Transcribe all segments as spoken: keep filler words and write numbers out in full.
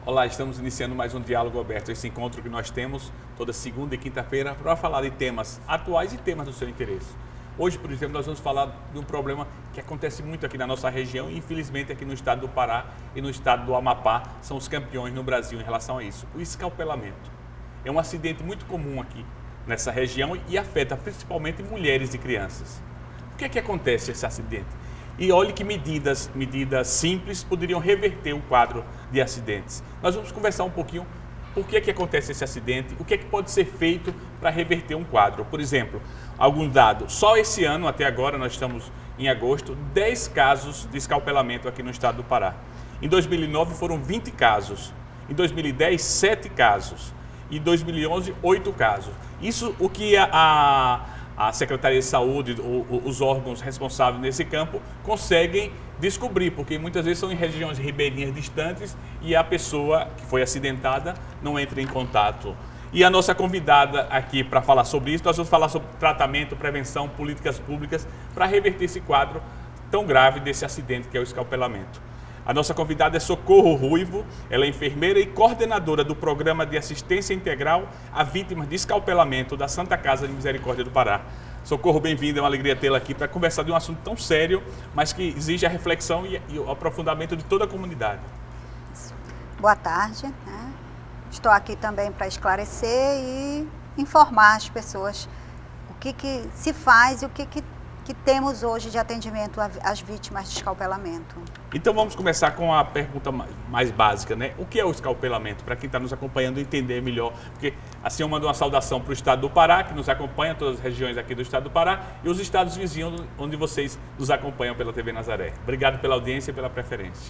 Olá, estamos iniciando mais um Diálogo Aberto, esse encontro que nós temos toda segunda e quinta-feira para falar de temas atuais e temas do seu interesse. Hoje, por exemplo, nós vamos falar de um problema que acontece muito aqui na nossa região e infelizmente aqui no estado do Pará e no estado do Amapá são os campeões no Brasil em relação a isso, o escalpelamento. É um acidente muito comum aqui nessa região e afeta principalmente mulheres e crianças. Por que é que acontece esse acidente? E olhe que medidas, medidas simples poderiam reverter o quadro de acidentes. Nós vamos conversar um pouquinho por que é que acontece esse acidente, o que é que pode ser feito para reverter um quadro. Por exemplo, alguns dados. Só esse ano, até agora, nós estamos em agosto, dez casos de escalpelamento aqui no estado do Pará. Em dois mil e nove foram vinte casos. Em dois mil e dez, sete casos. Em dois mil e onze, oito casos. Isso o que a... a a Secretaria de Saúde, os órgãos responsáveis nesse campo conseguem descobrir, porque muitas vezes são em regiões ribeirinhas distantes e a pessoa que foi acidentada não entra em contato. E a nossa convidada aqui para falar sobre isso, nós vamos falar sobre tratamento, prevenção, políticas públicas para reverter esse quadro tão grave desse acidente que é o escalpelamento. A nossa convidada é Socorro Ruivo, ela é enfermeira e coordenadora do Programa de Assistência Integral a Vítimas de Escalpelamento da Santa Casa de Misericórdia do Pará. Socorro, bem-vinda, é uma alegria tê-la aqui para conversar de um assunto tão sério, mas que exige a reflexão e, e o aprofundamento de toda a comunidade. Boa tarde, né? Estou aqui também para esclarecer e informar as pessoas o que, que se faz e o que, que que temos hoje de atendimento às vítimas de escalpelamento. Então vamos começar com a pergunta mais básica, né? O que é o escalpelamento? Para quem está nos acompanhando entender melhor, porque assim eu mando uma saudação para o estado do Pará, que nos acompanha, todas as regiões aqui do estado do Pará, e os estados vizinhos onde vocês nos acompanham pela T V Nazaré. Obrigado pela audiência e pela preferência.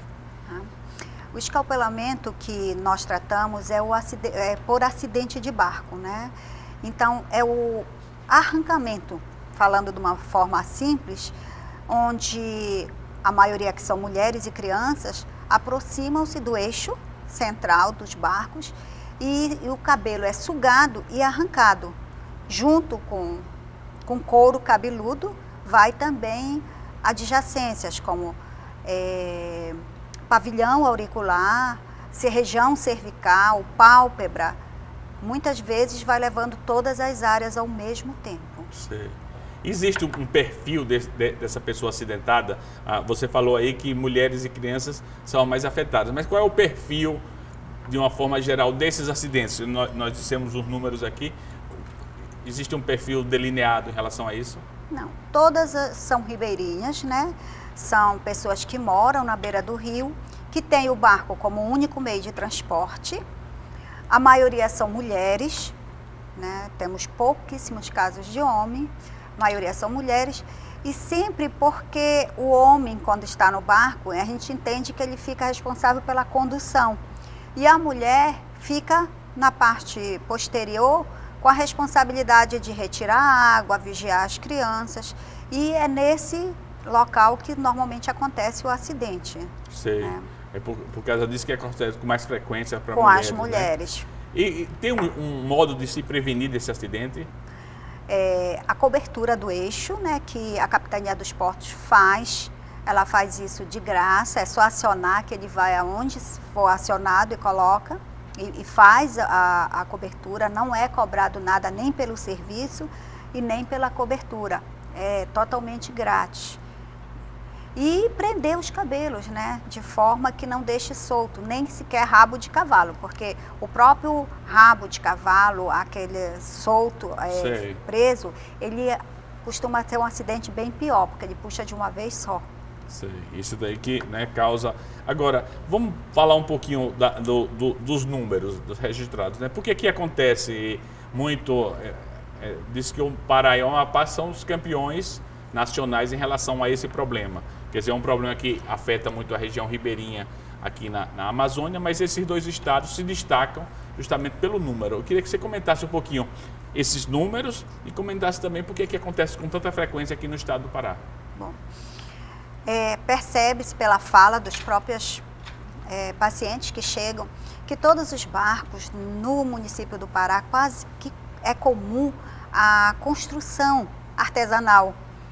O escalpelamento que nós tratamos é, o acidente, é por acidente de barco, né? Então é o arrancamento, falando de uma forma simples, onde a maioria que são mulheres e crianças aproximam-se do eixo central dos barcos e, e o cabelo é sugado e arrancado. Junto com, com couro cabeludo vai também adjacências como é, pavilhão auricular, região cervical, pálpebra. Muitas vezes vai levando todas as áreas ao mesmo tempo. Sim. Existe um perfil de, de, dessa pessoa acidentada? Ah, você falou aí que mulheres e crianças são mais afetadas, mas qual é o perfil, de uma forma geral, desses acidentes? Nós, nós dissemos os números aqui. Existe um perfil delineado em relação a isso? Não, todas são ribeirinhas, né? São pessoas que moram na beira do rio, que têm o barco como único meio de transporte. A maioria são mulheres, né? Temos pouquíssimos casos de homem. A maioria são mulheres, e sempre porque o homem, quando está no barco, a gente entende que ele fica responsável pela condução. E a mulher fica na parte posterior com a responsabilidade de retirar a água, vigiar as crianças. E é nesse local que normalmente acontece o acidente. Sei. Né? É por, por causa disso que acontece com mais frequência para mulheres. Com as mulheres. Né? E, e tem um, um modo de se prevenir desse acidente? É, a cobertura do eixo, né, que a Capitania dos Portos faz, ela faz isso de graça, é só acionar que ele vai aonde for acionado e coloca e, e faz a, a cobertura, não é cobrado nada nem pelo serviço e nem pela cobertura, é totalmente grátis. E prender os cabelos, né, de forma que não deixe solto, nem sequer rabo de cavalo, porque o próprio rabo de cavalo, aquele solto, é, preso, ele costuma ter um acidente bem pior, porque ele puxa de uma vez só. Sei. Isso daí que, né, causa... Agora, vamos falar um pouquinho da, do, do, dos números dos registrados, né? Por que que acontece muito... É, é, diz que o Pará e o Amapá são os campeões nacionais em relação a esse problema. Quer dizer, é um problema que afeta muito a região ribeirinha aqui na, na Amazônia, mas esses dois estados se destacam justamente pelo número. Eu queria que você comentasse um pouquinho esses números e comentasse também por que que acontece com tanta frequência aqui no estado do Pará. Bom, é, percebe-se pela fala dos próprios é, pacientes que chegam que todos os barcos no município do Pará quase que é comum a construção artesanal.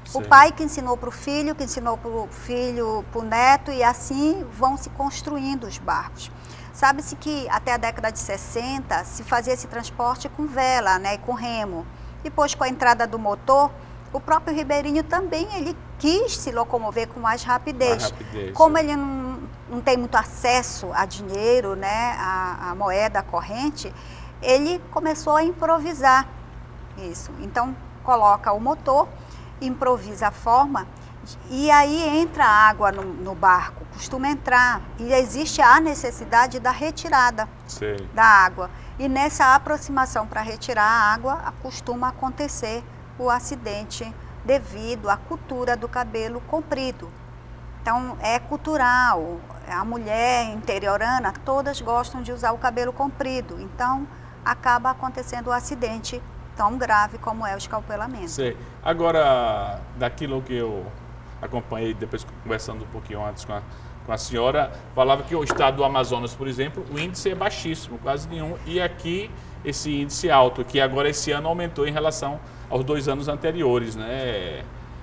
O pai que ensinou para o filho, que ensinou para o filho, para o neto, e assim vão se construindo os barcos. Sabe-se que até a década de sessenta se fazia esse transporte com vela, né, e com remo. Depois, com a entrada do motor, o próprio ribeirinho também ele quis se locomover com mais rapidez. Mais rapidez Como é. ele não, não tem muito acesso a dinheiro, né, a, a moeda corrente, ele começou a improvisar isso. Então, coloca o motor, improvisa a forma, e aí entra a água no, no barco, costuma entrar, e existe a necessidade da retirada Sim. da água. E nessa aproximação para retirar a água, costuma acontecer o acidente devido à cultura do cabelo comprido. Então, é cultural, a mulher interiorana, todas gostam de usar o cabelo comprido, então acaba acontecendo o acidente tão grave como é o escalpelamento. Sei. Agora, daquilo que eu acompanhei, depois conversando um pouquinho antes com a, com a senhora, falava que o estado do Amazonas, por exemplo, o índice é baixíssimo, quase nenhum, e aqui esse índice alto, que agora esse ano aumentou em relação aos dois anos anteriores, né?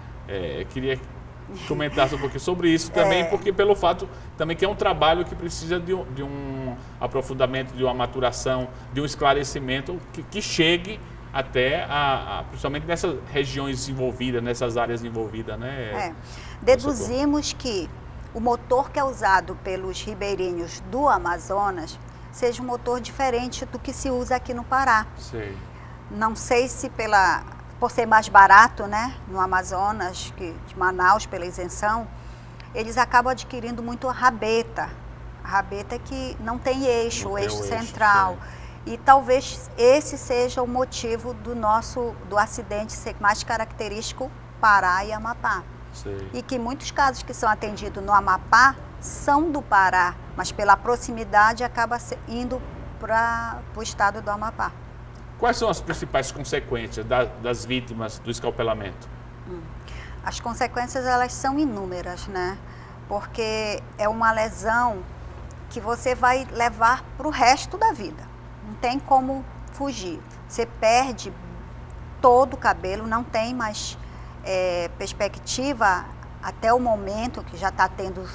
É, queria que comentasse um pouquinho sobre isso também, é. porque pelo fato também que é um trabalho que precisa de um, de um aprofundamento, de uma maturação, de um esclarecimento que, que chegue até, a, a, principalmente nessas regiões envolvidas, nessas áreas envolvidas, né? É. Deduzimos que o motor que é usado pelos ribeirinhos do Amazonas seja um motor diferente do que se usa aqui no Pará. Sei. Não sei se pela, por ser mais barato, né, no Amazonas, que, de Manaus, pela isenção, eles acabam adquirindo muito a rabeta. A rabeta que não tem eixo, não o eixo central. Eixo, e talvez esse seja o motivo do nosso do acidente ser mais característico Pará e Amapá. Sei. E que muitos casos que são atendidos no Amapá são do Pará, mas pela proximidade acaba indo para o estado do Amapá. Quais são as principais consequências da, das vítimas do escalpelamento? Hum. As consequências elas são inúmeras, né? Porque é uma lesão que você vai levar para o resto da vida. Não tem como fugir. Você perde todo o cabelo, não tem mais é, perspectiva até o momento que já está tendo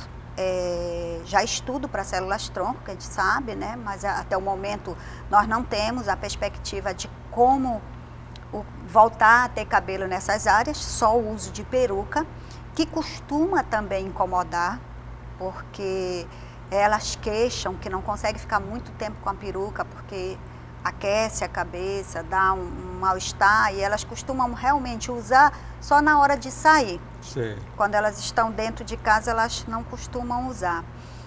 é, já estudo para células-tronco, que a gente sabe, né? Mas até o momento nós não temos a perspectiva de como o, voltar a ter cabelo nessas áreas, só o uso de peruca, que costuma também incomodar, porque elas queixam que não conseguem ficar muito tempo com a peruca, porque aquece a cabeça, dá um, um mal-estar, e elas costumam realmente usar só na hora de sair. Sim. Quando elas estão dentro de casa, elas não costumam usar.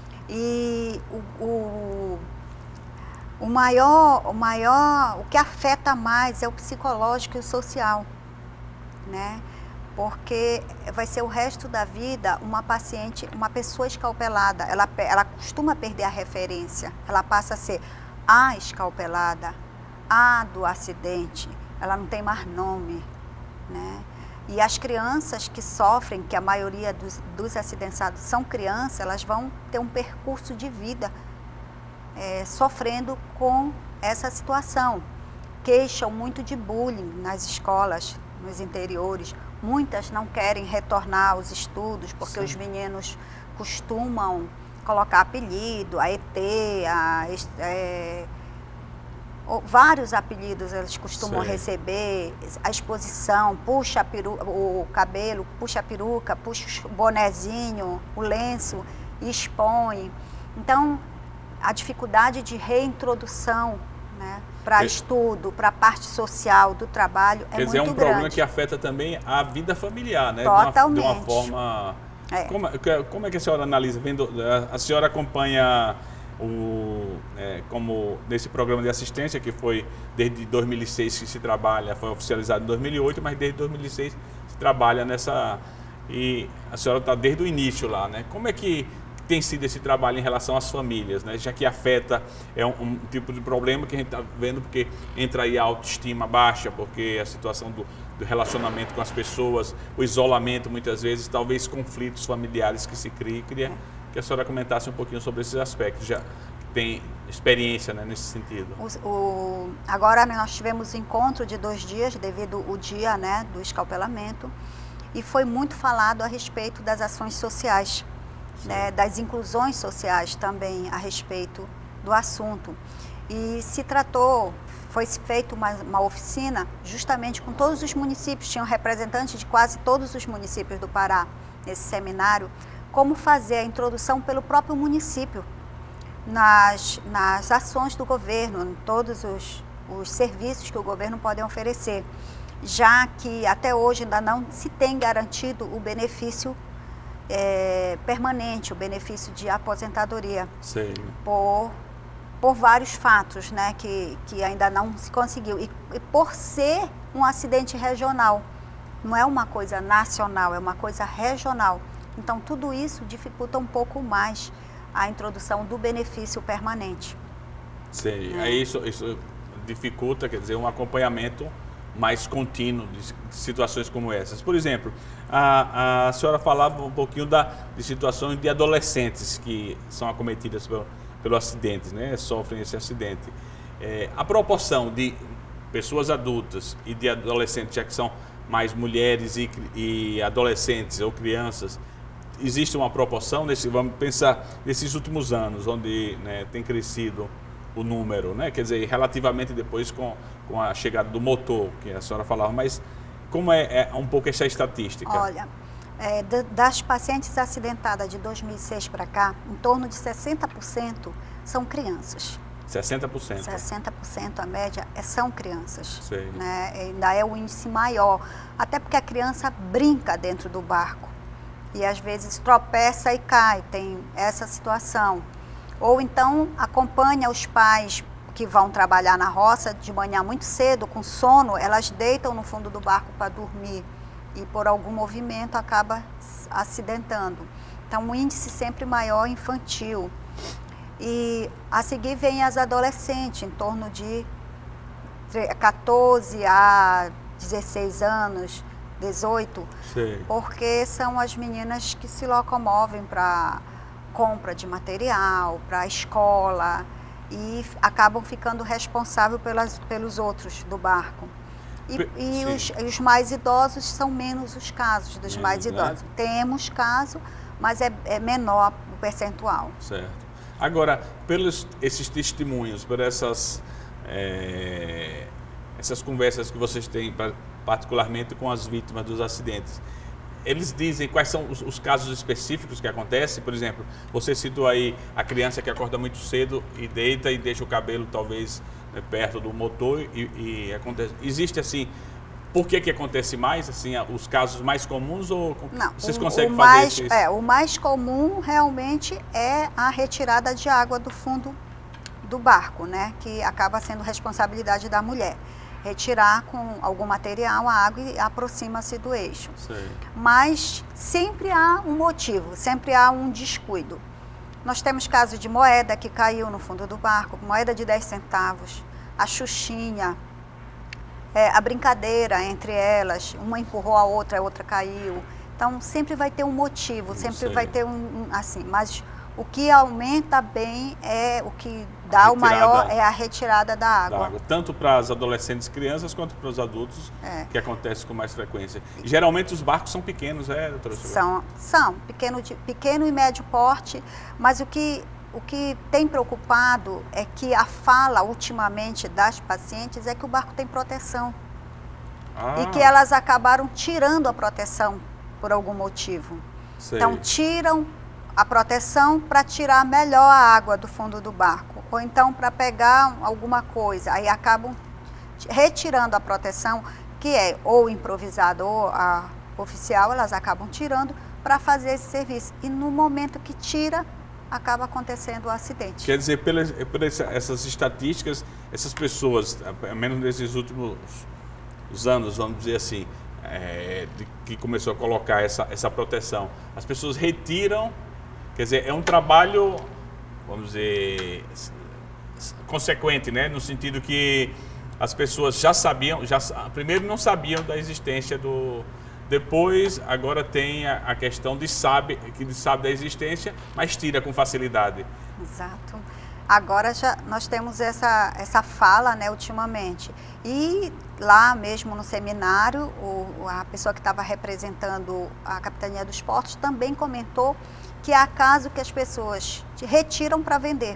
E o, o, o, maior, o maior, o que afeta mais é o psicológico e o social, né? Porque vai ser o resto da vida uma paciente, uma pessoa escalpelada, ela, ela costuma perder a referência, ela passa a ser a escalpelada, a do acidente, ela não tem mais nome, né? E as crianças que sofrem, que a maioria dos, dos acidentados são crianças, elas vão ter um percurso de vida é, sofrendo com essa situação. Queixam muito de bullying nas escolas, nos interiores. Muitas não querem retornar aos estudos, porque Sim. os meninos costumam colocar apelido, a E T, a, é, vários apelidos eles costumam Sim. receber, a exposição, puxa a peru, o cabelo, puxa a peruca, puxa o bonezinho, o lenço e expõe. Então, a dificuldade de reintrodução, né, para estudo, para a parte social do trabalho é Quer muito dizer, é um grande. problema que afeta também a vida familiar, né? Totalmente. De uma, de uma forma... É. Como, como é que a senhora analisa? Vendo, a senhora acompanha o, é, como nesse programa de assistência, que foi desde dois mil e seis que se trabalha, foi oficializado em dois mil e oito, mas desde dois mil e seis se trabalha nessa... E a senhora está desde o início lá, né? Como é que tem sido esse trabalho em relação às famílias, né? Já que afeta, é um, um tipo de problema que a gente está vendo, porque entra aí a autoestima baixa, porque a situação do, do relacionamento com as pessoas, o isolamento muitas vezes, talvez conflitos familiares que se criem. Queria que a senhora comentasse um pouquinho sobre esses aspectos, já tem experiência, né, nesse sentido. O, o, agora nós tivemos encontro de dois dias, devido ao dia, né, do escalpelamento, e foi muito falado a respeito das ações sociais, né, das inclusões sociais também a respeito do assunto. E se tratou, foi feita uma, uma oficina justamente com todos os municípios, tinham representantes de quase todos os municípios do Pará nesse seminário, como fazer a introdução pelo próprio município nas, nas ações do governo, em todos os, os serviços que o governo pode oferecer, já que até hoje ainda não se tem garantido o benefício é, permanente, o benefício de aposentadoria. Sim. por por vários fatos, né, que, que ainda não se conseguiu. E, e por ser um acidente regional, não é uma coisa nacional, é uma coisa regional. Então, tudo isso dificulta um pouco mais a introdução do benefício permanente. Sim, é. Aí isso, isso dificulta, quer dizer, um acompanhamento mais contínuo de situações como essas. Por exemplo, a, a senhora falava um pouquinho da, de situações de adolescentes que são acometidas pelo pelo acidente, né? Sofrem esse acidente. É, a proporção de pessoas adultas e de adolescentes, já que são mais mulheres e, e adolescentes ou crianças, existe uma proporção, nesse, vamos pensar nesses últimos anos, onde, né, tem crescido o número, né? Quer dizer, relativamente depois com, com a chegada do motor, que a senhora falava, mas como é, é um pouco essa estatística? Olha, É, das pacientes acidentadas de dois mil e seis para cá, em torno de sessenta por cento são crianças. sessenta por cento? sessenta por cento a média é, são crianças. Sei. Né? Ainda é o índice maior, até porque a criança brinca dentro do barco e às vezes tropeça e cai, tem essa situação. Ou então acompanha os pais que vão trabalhar na roça de manhã muito cedo, com sono, elas deitam no fundo do barco para dormir e por algum movimento acaba acidentando. Então, um índice sempre maior infantil. E a seguir vem as adolescentes, em torno de quatorze a dezesseis anos, dezoito, Sim. Porque são as meninas que se locomovem para compra de material, para a escola e acabam ficando responsáveis pelas, pelos outros do barco. E, e os, os mais idosos são menos os casos dos menos, mais idosos. Né? Temos caso, mas é, é menor o percentual. Certo. Agora, pelos esses testemunhos, por essas, é, essas conversas que vocês têm, particularmente com as vítimas dos acidentes, eles dizem quais são os, os casos específicos que acontecem? Por exemplo, você citou aí a criança que acorda muito cedo e deita e deixa o cabelo talvez perto do motor e, e acontece. Existe assim, por que que acontece mais, assim, os casos mais comuns ou não, vocês o, conseguem o fazer mais, isso? É, o mais comum realmente é a retirada de água do fundo do barco, né, que acaba sendo responsabilidade da mulher. Retirar com algum material a água e aproxima-se do eixo. Sei. Mas sempre há um motivo, sempre há um descuido. Nós temos casos de moeda que caiu no fundo do barco, moeda de dez centavos, a xuxinha, é, a brincadeira entre elas, uma empurrou a outra, a outra caiu. Então, sempre vai ter um motivo, sempre Sei. vai ter um, um, assim, mas o que aumenta bem é o que dá o maior, é a retirada da água. Da água. Tanto para as adolescentes e crianças, quanto para os adultos, é. que acontece com mais frequência. E, geralmente os barcos são pequenos, é, doutora? São, são pequeno, de, pequeno e médio porte, mas o que, o que tem preocupado é que a fala, ultimamente, das pacientes é que o barco tem proteção. Ah. E que elas acabaram tirando a proteção por algum motivo. Sei. Então, tiram a proteção para tirar melhor a água do fundo do barco, ou então para pegar alguma coisa, aí acabam retirando a proteção, que é ou improvisada ou a oficial, elas acabam tirando para fazer esse serviço, e no momento que tira, acaba acontecendo o acidente. Quer dizer, pelas, pelas essas estatísticas, essas pessoas, pelo menos nesses últimos anos, vamos dizer assim, é, de, que começou a colocar essa, essa proteção, as pessoas retiram. Quer dizer, é um trabalho, vamos dizer, consequente, né? No sentido que as pessoas já sabiam, já, primeiro não sabiam da existência do... Depois, agora tem a, a questão de sabe, que sabe da existência, mas tira com facilidade. Exato. Agora já nós temos essa, essa fala, né, ultimamente. E lá mesmo no seminário, o, a pessoa que estava representando a Capitania dos Portos também comentou que há caso que as pessoas retiram para vender,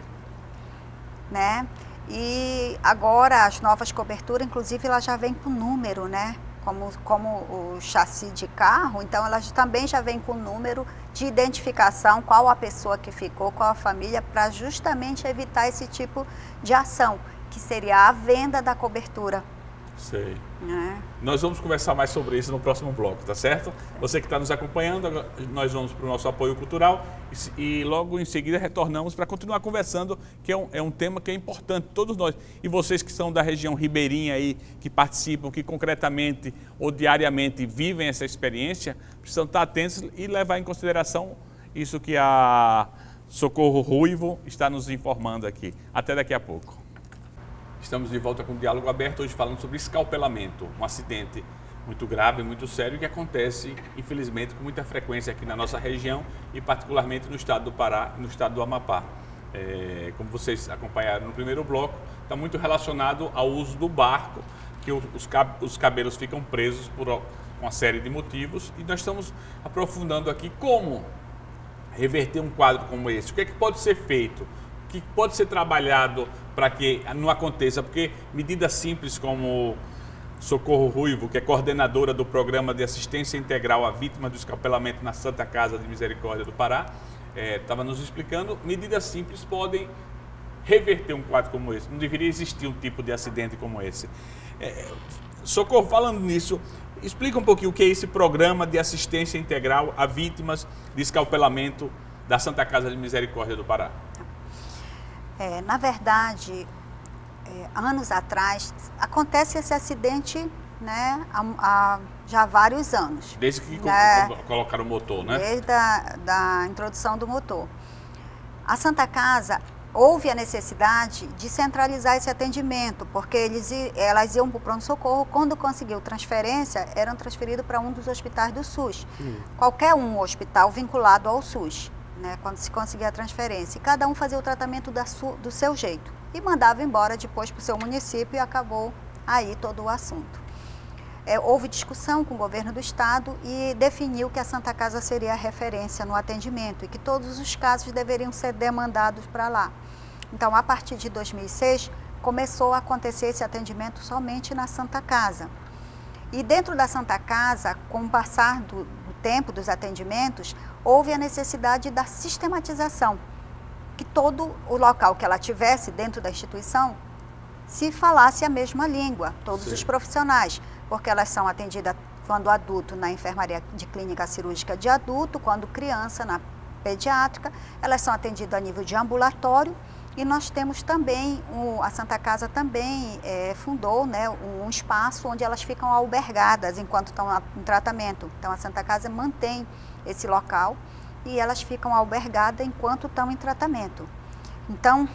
né? E agora as novas coberturas, inclusive, elas já vêm com número, né? Como, como o chassi de carro, então elas também já vêm com número de identificação, qual a pessoa que ficou, qual a família, para justamente evitar esse tipo de ação, que seria a venda da cobertura. Sei. É. Nós vamos conversar mais sobre isso no próximo bloco, tá certo? Você que está nos acompanhando, nós vamos para o nosso apoio cultural e, e logo em seguida retornamos para continuar conversando, que é um, é um tema que é importante, todos nós. E vocês que são da região ribeirinha aí, que participam, que concretamente ou diariamente vivem essa experiência, precisam estar atentos e levar em consideração isso que a Socorro Ruivo está nos informando aqui. Até daqui a pouco. Estamos de volta com o Diálogo Aberto, hoje falando sobre escalpelamento, um acidente muito grave, muito sério, que acontece, infelizmente, com muita frequência aqui na nossa região e particularmente no estado do Pará e no estado do Amapá. É, como vocês acompanharam no primeiro bloco, está muito relacionado ao uso do barco, que os, os cabelos ficam presos por uma série de motivos, e nós estamos aprofundando aqui como reverter um quadro como esse, o que é que pode ser feito, o que pode ser trabalhado para que não aconteça, porque medidas simples como Socorro Ruivo, que é coordenadora do Programa de Assistência Integral à Vítima do Escapelamento na Santa Casa de Misericórdia do Pará, estava é, nos explicando, medidas simples podem reverter um quadro como esse. Não deveria existir um tipo de acidente como esse. É, Socorro, falando nisso, explica um pouquinho o que é esse Programa de Assistência Integral a Vítimas de Escapelamento da Santa Casa de Misericórdia do Pará. É, na verdade, é, anos atrás, acontece esse acidente, né, há, há já vários anos. Desde que né, colocaram o motor, né? Desde a da introdução do motor. A Santa Casa, houve a necessidade de centralizar esse atendimento, porque eles, elas iam para o pronto-socorro, quando conseguiu transferência, eram transferidos para um dos hospitais do SUS. Hum. Qualquer um hospital vinculado ao SUS. Né, quando se conseguia a transferência, e cada um fazia o tratamento da su, do seu jeito e mandava embora depois para o seu município, e acabou aí todo o assunto. É, houve discussão com o governo do estado e definiu que a Santa Casa seria a referência no atendimento e que todos os casos deveriam ser demandados para lá. Então, a partir de dois mil e seis, começou a acontecer esse atendimento somente na Santa Casa. E dentro da Santa Casa, com o passar do, do tempo dos atendimentos, houve a necessidade da sistematização, que todo o local que ela tivesse dentro da instituição se falasse a mesma língua, todos Sim. os profissionais, porque elas são atendidas quando adulto na enfermaria de clínica cirúrgica de adulto, quando criança na pediátrica, elas são atendidas a nível de ambulatório. E nós temos também, um, a Santa Casa também é, fundou né, um, um espaço onde elas ficam albergadas enquanto estão em tratamento. Então a Santa Casa mantém esse local e elas ficam albergadas enquanto estão em tratamento. Então,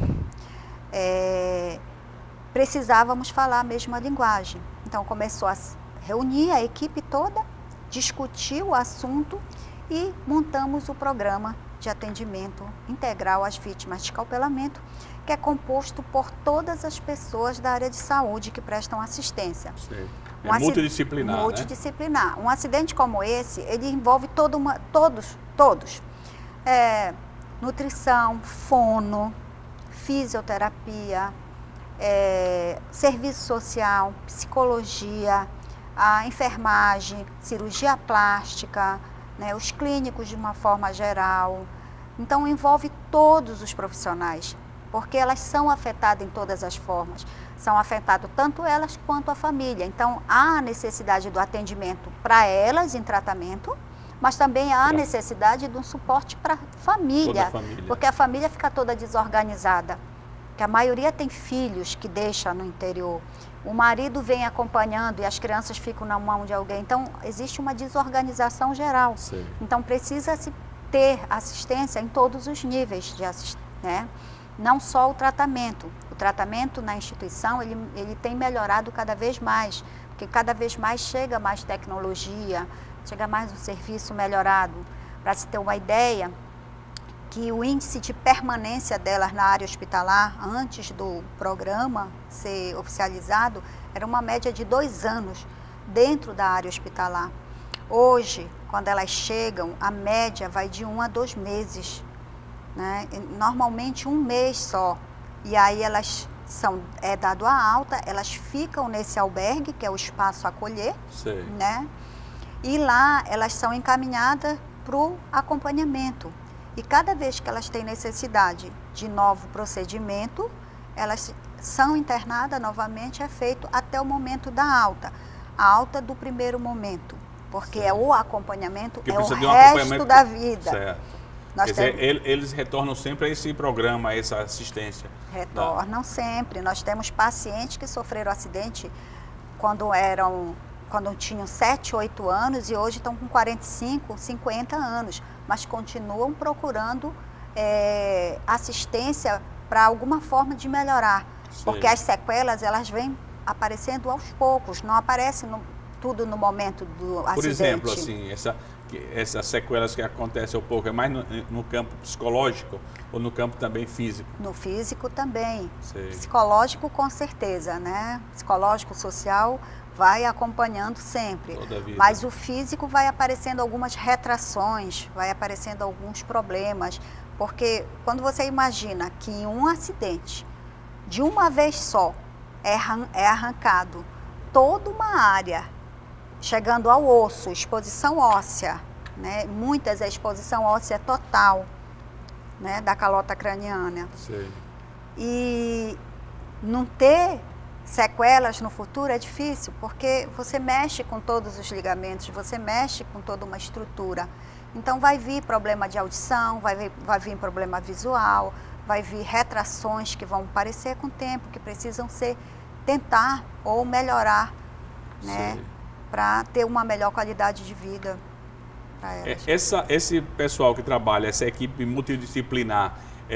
é, precisávamos falar a mesma linguagem. Então começou a reunir a equipe toda, discutir o assunto e montamos o programa de atendimento integral às vítimas de escalpelamento, que é composto por todas as pessoas da área de saúde que prestam assistência. Sim. É um multidisciplinar, né? Multidisciplinar. Um acidente como esse, ele envolve todo uma, todos, todos. É, nutrição, fono, fisioterapia, é, serviço social, psicologia, a enfermagem, cirurgia plástica, né, os clínicos de uma forma geral. Então envolve todos os profissionais, porque elas são afetadas em todas as formas. São afetadas tanto elas quanto a família. Então há a necessidade do atendimento para elas em tratamento, mas também há a necessidade de um suporte para a família, família, porque a família fica toda desorganizada. Porque a maioria tem filhos que deixa no interior. O marido vem acompanhando e as crianças ficam na mão de alguém. Então, existe uma desorganização geral. Sim. Então, precisa-se ter assistência em todos os níveis de assistência, né? Não só o tratamento. O tratamento na instituição, ele, ele tem melhorado cada vez mais, porque cada vez mais chega mais tecnologia, chega mais um serviço melhorado. Para se ter uma ideia, que o índice de permanência delas na área hospitalar, antes do programa ser oficializado, era uma média de dois anos dentro da área hospitalar. Hoje, quando elas chegam, a média vai de um a dois meses, né? Normalmente um mês só. E aí elas são, é dado a alta, elas ficam nesse albergue, que é o espaço acolher, Sei. né? E lá elas são encaminhadas para o acompanhamento. E cada vez que elas têm necessidade de novo procedimento, elas são internadas novamente, é feito até o momento da alta. A alta do primeiro momento, porque é o acompanhamento, Porque é o precisa de um resto acompanhamento da vida. Certo. Nós Quer dizer, temos- ele- eles retornam sempre a esse programa, a essa assistência. Retornam sempre. Nós temos pacientes que sofreram acidente quando eram, quando tinham sete, oito anos e hoje estão com quarenta e cinco, cinquenta anos, mas continuam procurando é, assistência para alguma forma de melhorar. Sei. Porque as sequelas, elas vêm aparecendo aos poucos, não aparece no- tudo no momento do acidente. Por exemplo, assim, essa, que- essas sequelas que acontecem um pouco, é mais no, no campo psicológico ou no campo também físico? No físico também. Sei. Psicológico, com certeza, né? Psicológico, social, vai acompanhando sempre. Toda a vida. Mas o físico vai aparecendo algumas retrações, vai aparecendo alguns problemas. Porque quando você imagina que em um acidente, de uma vez só, é, arran- é arrancado toda uma área, chegando ao osso, exposição óssea, né? Muitas é exposição óssea total, né? Da calota craniana. Sei. E não ter sequelas no futuro é difícil, porque você mexe com todos os ligamentos, você mexe com toda uma estrutura. Então vai vir problema de audição, vai vir, vai vir problema visual, vai vir retrações que vão aparecer com o tempo, que precisam ser, tentar ou melhorar, né? Sei. Para ter uma melhor qualidade de vida para É, elas. Essa, esse pessoal que trabalha, essa equipe multidisciplinar,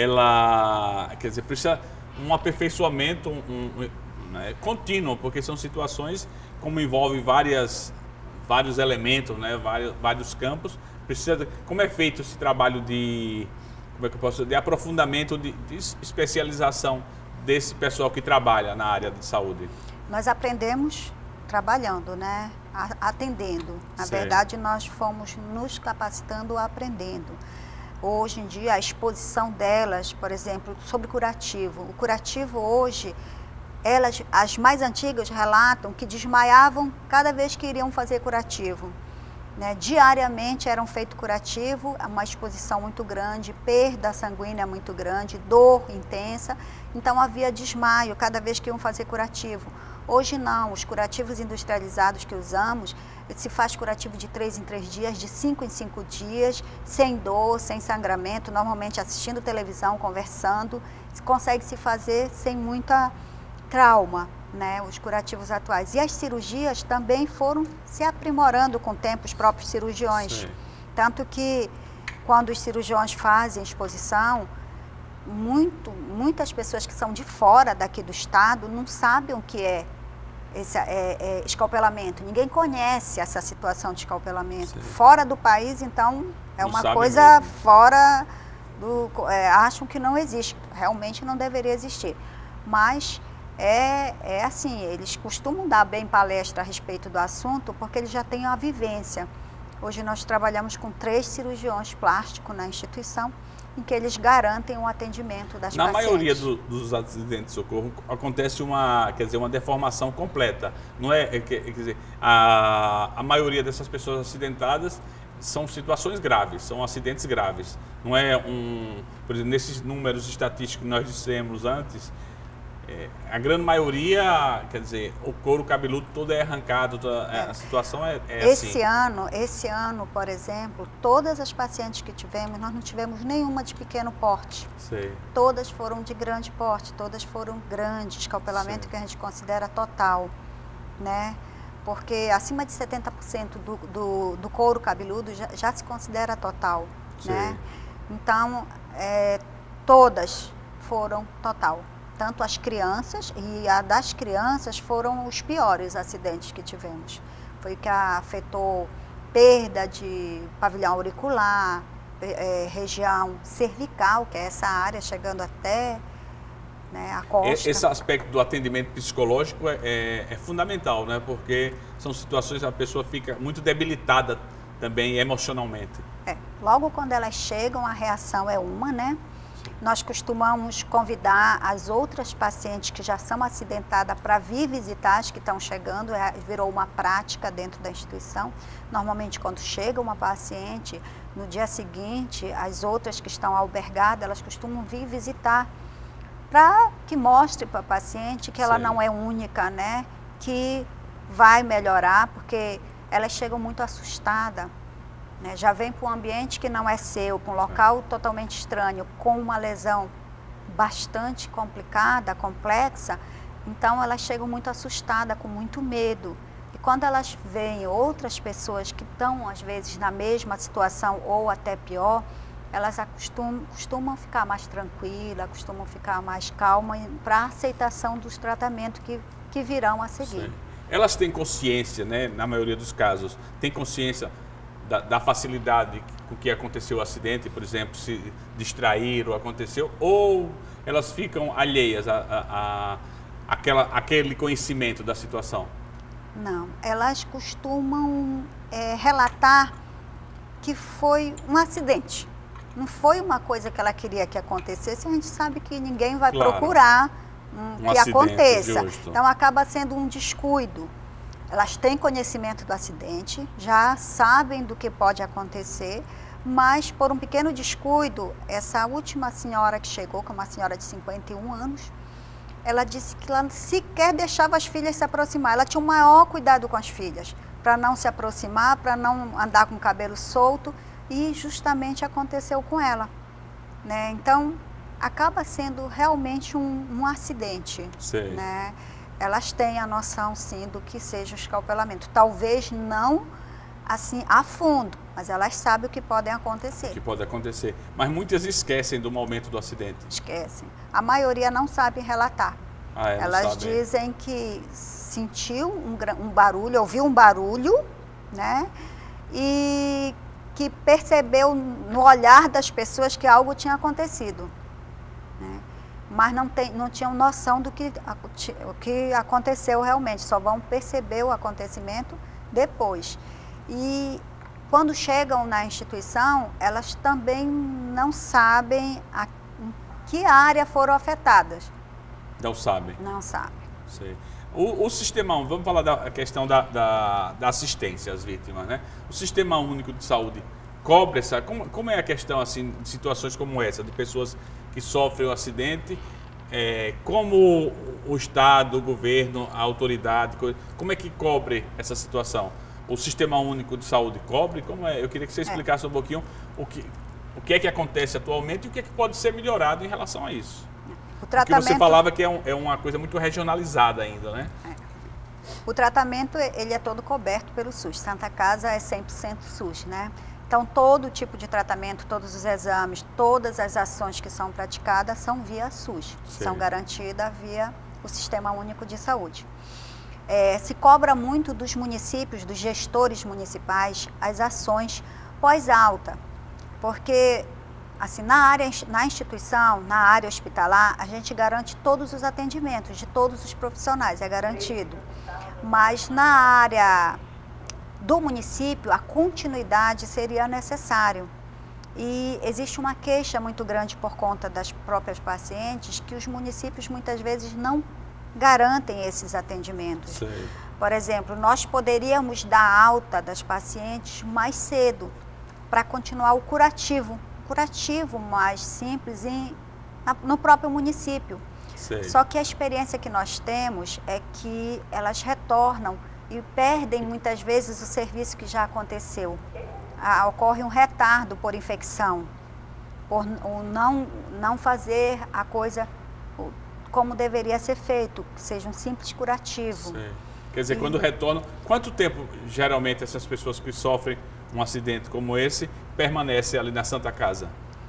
ela, quer dizer, precisa um aperfeiçoamento um, um, né, contínuo, porque são situações como envolve várias, vários elementos, né, vários, vários campos. Precisa de, como é feito esse trabalho de, como é que eu posso, de aprofundamento, de, de especialização desse pessoal que trabalha na área de saúde? Nós aprendemos trabalhando, né? A- Atendendo. Na Sei. verdade, nós fomos nos capacitando aprendendo. Hoje em dia, a exposição delas, por exemplo, sobre curativo. O curativo hoje, elas, as mais antigas relatam que desmaiavam cada vez que iriam fazer curativo. Né? Diariamente eram feito curativo, uma exposição muito grande, perda sanguínea muito grande, dor intensa, então havia desmaio cada vez que iam fazer curativo. Hoje não, os curativos industrializados que usamos, se faz curativo de três em três dias, de cinco em cinco dias, sem dor, sem sangramento, normalmente assistindo televisão, conversando, consegue se fazer sem muita trauma. Né, os curativos atuais. E as cirurgias também foram se aprimorando com o tempo, os próprios cirurgiões. Sim. Tanto que, quando os cirurgiões fazem exposição, muito, muitas pessoas que são de fora daqui do estado não sabem o que é esse é, é, escalpelamento. Ninguém conhece essa situação de escalpelamento. Sim. Fora do país, então, é Não uma sabe coisa mesmo. fora do... É, acham que não existe. Realmente não deveria existir. Mas... É, é assim, eles costumam dar bem palestra a respeito do assunto porque eles já têm a vivência. Hoje nós trabalhamos com três cirurgiões plásticos na instituição em que eles garantem o atendimento das Na pacientes. maioria do- dos acidentes de socorro acontece uma, quer dizer, uma deformação completa. Não é, é, quer quer dizer, a, a maioria dessas pessoas acidentadas são situações graves, são acidentes graves. Não é um, por exemplo, nesses números estatísticos que nós dissemos antes, é, a grande maioria, quer dizer, o couro cabeludo todo é arrancado, toda, é, a situação é, é Esse assim. ano, esse ano, por exemplo, todas as pacientes que tivemos, nós não tivemos nenhuma de pequeno porte. Sei. Todas foram de grande porte, todas foram grandes, escalpelamento Sim. que a gente considera total, né? Porque acima de setenta por cento do, do, do couro cabeludo já, já se considera total, Sim. né? Então, é, todas foram total. Tanto as crianças, e a das crianças foram os piores acidentes que tivemos. Foi o que afetou perda de pavilhão auricular, é, região cervical, que é essa área chegando até, né, a costa. Esse aspecto do atendimento psicológico é, é, é fundamental, né? Porque são situações que a pessoa fica muito debilitada também emocionalmente. É, logo quando elas chegam, a reação é uma, né? Nós costumamos convidar as outras pacientes que já são acidentadas para vir visitar as que estão chegando, virou uma prática dentro da instituição. Normalmente, quando chega uma paciente, no dia seguinte, as outras que estão albergadas, elas costumam vir visitar, para que mostre para a paciente que ela Sim. não é única, né? Que vai melhorar, porque elas chegam muito assustadas. Né? Já vem para um ambiente que não é seu, para um local totalmente estranho, com uma lesão bastante complicada, complexa, então elas chegam muito assustadas, com muito medo. E quando elas veem outras pessoas que estão, às vezes, na mesma situação ou até pior, elas acostumam, costumam ficar mais tranquilas, costumam ficar mais calmas para a aceitação dos tratamentos que, que virão a seguir. Sim. Elas têm consciência, né, na maioria dos casos, têm consciência Da, da facilidade com que aconteceu o acidente, por exemplo, se distraíram, aconteceu, ou elas ficam alheias a, a, a aquela, aquele conhecimento da situação? Não, elas costumam é, relatar que foi um acidente, não foi uma coisa que ela queria que acontecesse. A gente sabe que ninguém vai claro. procurar um, um que aconteça, justo. Então acaba sendo um descuido. Elas têm conhecimento do acidente, já sabem do que pode acontecer, mas por um pequeno descuido, essa última senhora que chegou, que é uma senhora de cinquenta e um anos, ela disse que ela sequer deixava as filhas se aproximar. Ela tinha o maior cuidado com as filhas, para não se aproximar, para não andar com o cabelo solto, e justamente aconteceu com ela. Né? Então, acaba sendo realmente um, um acidente. Sei. Né? Elas têm a noção, sim, do que seja o escalpelamento. Talvez não assim a fundo, mas elas sabem o que pode acontecer. O que pode acontecer. Mas muitas esquecem do momento do acidente. Esquecem. A maioria não sabe relatar. Ah, é, elas sabe. dizem que sentiu um, um barulho, ouviu um barulho, né? E que percebeu no olhar das pessoas que algo tinha acontecido. Né? Mas não, tem, não tinham noção do que, o que aconteceu realmente, só vão perceber o acontecimento depois. E quando chegam na instituição, elas também não sabem a, em que área foram afetadas. Não sabem? Não sabem. Sei. O, o Sistema Único, vamos falar da questão da, da, da assistência às vítimas, né? O Sistema Único de Saúde cobre essa... Como, como é a questão, assim, de situações como essa, de pessoas que sofrem um acidente, é, como o Estado, o governo, a autoridade, como é que cobre essa situação? O Sistema Único de Saúde cobre? Como é? Eu queria que você explicasse é. um pouquinho o que, o que é que acontece atualmente e o que é que pode ser melhorado em relação a isso. O tratamento... Porque você falava que é, um, é uma coisa muito regionalizada ainda, né? É. O tratamento, ele é todo coberto pelo SUS. Santa Casa é cem por cento SUS, né? Então, todo tipo de tratamento, todos os exames, todas as ações que são praticadas são via SUS. Sim. São garantidas via o Sistema Único de Saúde. É, se cobra muito dos municípios, dos gestores municipais, as ações pós-alta, porque assim, na área, na instituição, na área hospitalar, a gente garante todos os atendimentos de todos os profissionais, é garantido. Mas na área do município, a continuidade seria necessário. E existe uma queixa muito grande por conta das próprias pacientes, que os municípios muitas vezes não garantem esses atendimentos. Sei. Por exemplo, nós poderíamos dar alta das pacientes mais cedo, para continuar o curativo. curativo mais simples em, na, no próprio município. Sei. Só que a experiência que nós temos é que elas retornam e perdem muitas vezes o serviço que já aconteceu. Ah, ocorre um retardo por infecção, por o não, não fazer a coisa como deveria ser feito, que seja um simples curativo. Sei. Quer dizer, e... quando retornam, quanto tempo geralmente essas pessoas que sofrem um acidente como esse permanecem ali na Santa Casa?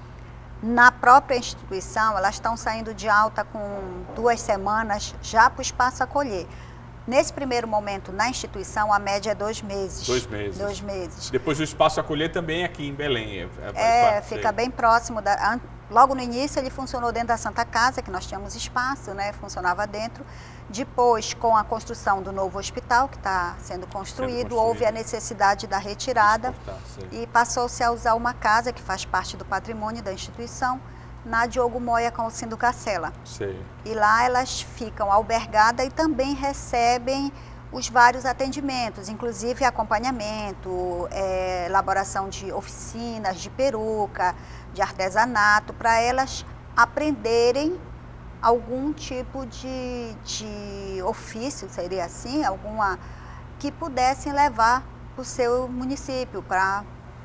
Na própria instituição, elas estão saindo de alta com duas semanas já para o espaço acolher. Nesse primeiro momento, na instituição, a média é dois meses. Dois meses. Dois meses. Depois o espaço acolher também aqui em Belém. É, é fica bem próximo. Da, logo no início ele funcionou dentro da Santa Casa, que nós tínhamos espaço, né? Funcionava dentro. Depois, com a construção do novo hospital, que está sendo construído, sendo construído, houve a necessidade da retirada e passou-se a usar uma casa que faz parte do patrimônio da instituição, na Diogo Moya com o Alcindo Cacela. Sei. E lá elas ficam albergadas e também recebem os vários atendimentos, inclusive acompanhamento, é, elaboração de oficinas de peruca, de artesanato, para elas aprenderem algum tipo de, de ofício, seria assim, alguma que pudessem levar para o seu município, para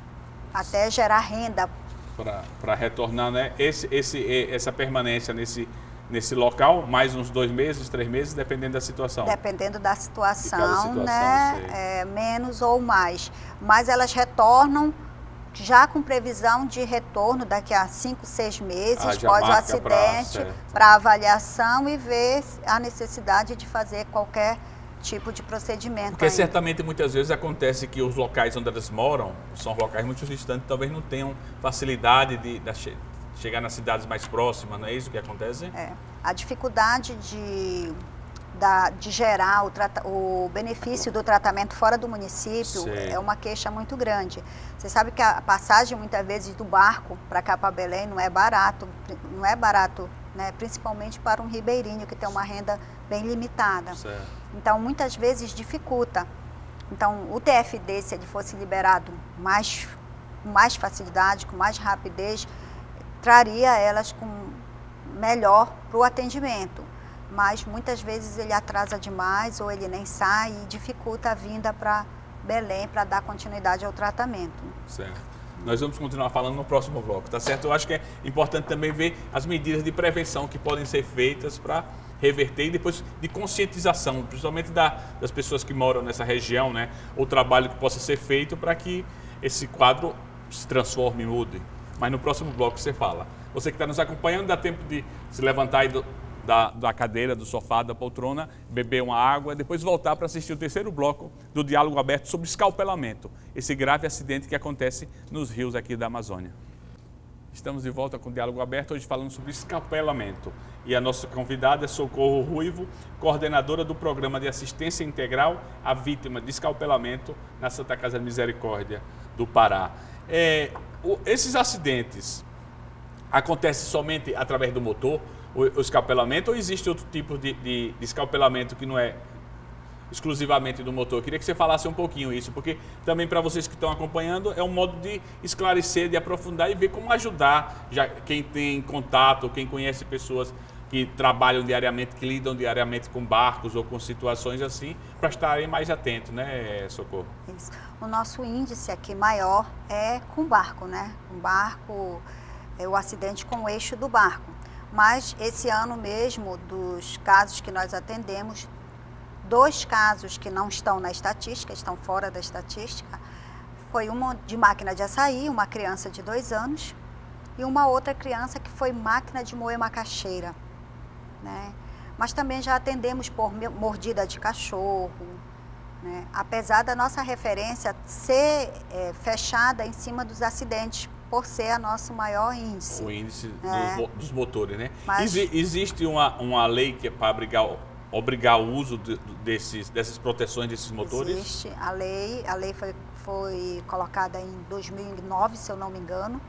até gerar renda. Para retornar, né? Esse, esse, essa permanência nesse, nesse local, mais uns dois meses, três meses, dependendo da situação. Dependendo da situação, situação né? É, menos ou mais. Mas elas retornam já com previsão de retorno daqui a cinco, seis meses, ah, após o acidente, para avaliação e ver a necessidade de fazer qualquer tipo de procedimento. Porque ainda. Certamente muitas vezes acontece que os locais onde elas moram são locais muito distantes, talvez não tenham facilidade de, de che chegar nas cidades mais próximas, não é isso que acontece? É. A dificuldade de, da, de gerar o, o benefício do tratamento fora do município Sei. É uma queixa muito grande. Você sabe que a passagem muitas vezes do barco para cá para Belém não é barato, não é barato, né? Principalmente para um ribeirinho que tem uma renda bem limitada. Certo. Então, muitas vezes dificulta. Então, o T F D, se ele fosse liberado mais, com mais facilidade, com mais rapidez, traria elas com melhor para o atendimento. Mas, muitas vezes, ele atrasa demais ou ele nem sai e dificulta a vinda para Belém para dar continuidade ao tratamento. Certo. Nós vamos continuar falando no próximo bloco, tá certo? Eu acho que é importante também ver as medidas de prevenção que podem ser feitas para reverter e depois de conscientização, principalmente da, das pessoas que moram nessa região, né? O trabalho que possa ser feito para que esse quadro se transforme e mude. Mas no próximo bloco você fala. Você que está nos acompanhando, dá tempo de se levantar aí do, da, da cadeira, do sofá, da poltrona, beber uma água, depois voltar para assistir o terceiro bloco do Diálogo Aberto sobre escalpelamento, esse grave acidente que acontece nos rios aqui da Amazônia. Estamos de volta com o Diálogo Aberto, hoje falando sobre escalpelamento. E a nossa convidada é Socorro Ruivo, coordenadora do Programa de Assistência Integral à Vítima de Escalpelamento na Santa Casa de Misericórdia do Pará. É, o, esses acidentes acontecem somente através do motor, o, o escalpelamento, ou existe outro tipo de, de, de escalpelamento que não é exclusivamente do motor? Eu queria que você falasse um pouquinho isso, porque também para vocês que estão acompanhando é um modo de esclarecer, de aprofundar e ver como ajudar já quem tem contato, quem conhece pessoas que trabalham diariamente, que lidam diariamente com barcos ou com situações assim, para estarem mais atentos, né, Socorro? Isso. O nosso índice aqui maior é com barco, né? Com barco, é o acidente com o eixo do barco. Mas esse ano mesmo, dos casos que nós atendemos, dois casos que não estão na estatística, estão fora da estatística, foi uma de máquina de açaí, uma criança de dois anos, e uma outra criança que foi máquina de moer macaxeira, né? Mas também já atendemos por mordida de cachorro, né? Apesar da nossa referência ser é, fechada em cima dos acidentes, por ser a nosso maior índice. O índice é. dos, dos motores, né? Mas, Ex existe uma, uma lei que é para obrigar, obrigar o uso de, desses, dessas proteções desses motores? Existe a lei, a lei foi, foi colocada em dois mil e nove, se eu não me engano,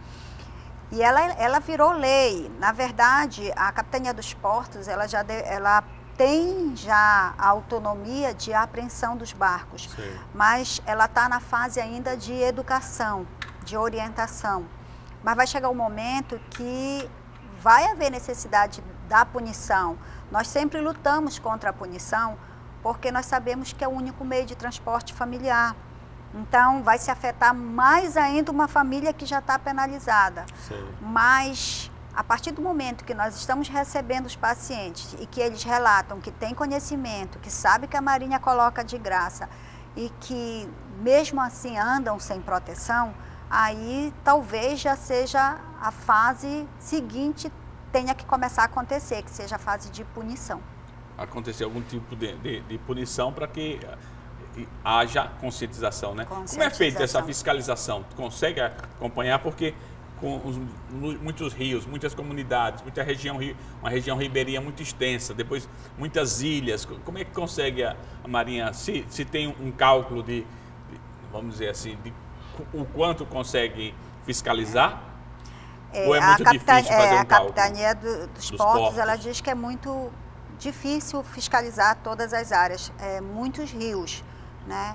e ela, ela virou lei. Na verdade, a Capitania dos Portos, ela já de, ela tem já a autonomia de apreensão dos barcos, Sim. mas ela está na fase ainda de educação, de orientação. Mas vai chegar um momento que vai haver necessidade da punição. Nós sempre lutamos contra a punição porque nós sabemos que é o único meio de transporte familiar. Então, vai se afetar mais ainda uma família que já está penalizada. Sim. Mas, a partir do momento que nós estamos recebendo os pacientes e que eles relatam que têm conhecimento, que sabem que a Marinha coloca de graça e que, mesmo assim, andam sem proteção, aí talvez já seja a fase seguinte tenha que começar a acontecer, que seja a fase de punição. acontecer algum tipo de, de, de punição para que haja conscientização, né? conscientização. Como é feita essa fiscalização? Tu consegue acompanhar? Porque com os, muitos rios, muitas comunidades, muita região, uma região ribeirinha muito extensa, depois muitas ilhas, como é que consegue a, a Marinha, se, se tem um cálculo de, de vamos dizer assim, de o quanto consegue fiscalizar? É, ou é muito capitania, difícil fazer um é, a cálculo? Capitania do, dos, dos portos, portos, ela diz que é muito difícil fiscalizar todas as áreas, é, muitos rios, né?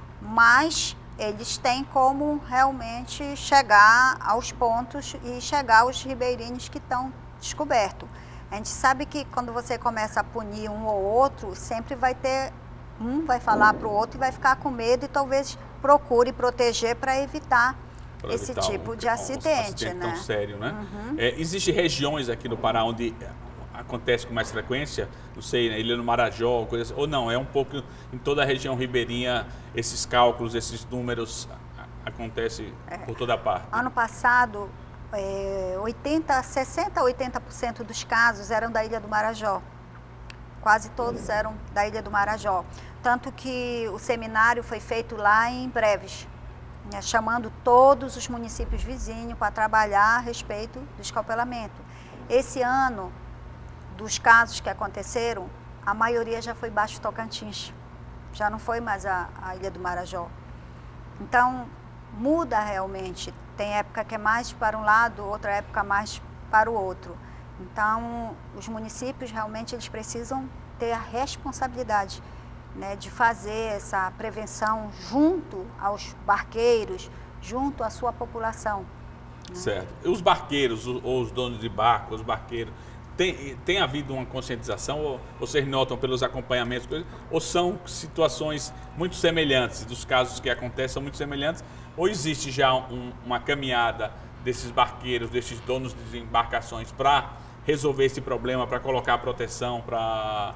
Mas eles têm como realmente chegar aos pontos e chegar aos ribeirinhos que estão descobertos. A gente sabe que quando você começa a punir um ou outro, sempre vai ter, um vai falar para o outro e vai ficar com medo e talvez procure proteger para evitar Pra esse evitar tipo um, de um acidente, acidente né? tão sério, né? Uhum. É, Existem regiões aqui no Pará onde acontece com mais frequência, não sei, né, Ilha do Marajó, coisa assim, ou não, é um pouco em toda a região ribeirinha, esses cálculos, esses números acontecem É. por toda parte. Ano passado, é, oitenta, sessenta a oitenta por cento dos casos eram da Ilha do Marajó. Quase todos eram da Ilha do Marajó. Tanto que o seminário foi feito lá em Breves, né, chamando todos os municípios vizinhos para trabalhar a respeito do escalpelamento. Esse ano, dos casos que aconteceram, a maioria já foi Baixo Tocantins, já não foi mais a, a Ilha do Marajó. Então, muda realmente, tem época que é mais para um lado, outra época mais para o outro. Então, os municípios realmente eles precisam ter a responsabilidade, né, de fazer essa prevenção junto aos barqueiros, junto à sua população. Né? Certo. E os barqueiros, ou os donos de barco, os barqueiros, tem, tem havido uma conscientização, ou vocês notam pelos acompanhamentos, ou são situações muito semelhantes, dos casos que acontecem são muito semelhantes, ou existe já um, uma caminhada desses barqueiros, desses donos de embarcações para resolver esse problema, para colocar proteção, para...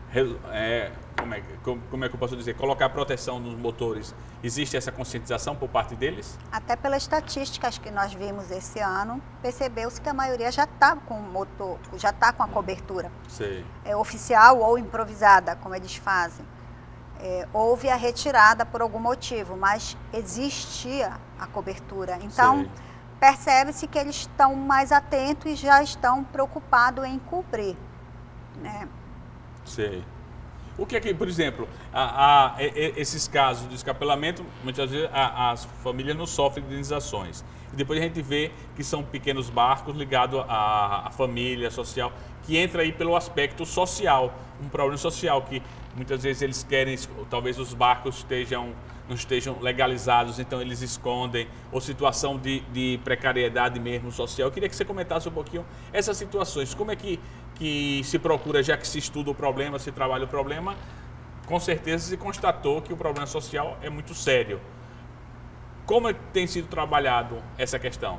É, como, é, como, como é que eu posso dizer? Colocar proteção nos motores. Existe essa conscientização por parte deles? Até pelas estatísticas que nós vimos esse ano, percebeu-se que a maioria já está com o motor, já está com a cobertura. Sei. É oficial ou improvisada, como eles fazem. É, houve a retirada por algum motivo, mas existia a cobertura. Então, percebe-se que eles estão mais atentos e já estão preocupados em cumprir, né? Sei. O que é que, por exemplo, a, a, esses casos de escapelamento, muitas vezes a, as famílias não sofrem de indenizações. E depois a gente vê que são pequenos barcos ligados à, à família social, que entra aí pelo aspecto social, um problema social que muitas vezes eles querem, talvez os barcos estejam, não estejam legalizados, então eles escondem, ou situação de, de precariedade mesmo social. Eu queria que você comentasse um pouquinho essas situações, como é que que se procura, já que se estuda o problema, se trabalha o problema, com certeza se constatou que o problema social é muito sério. Como é que tem sido trabalhado essa questão?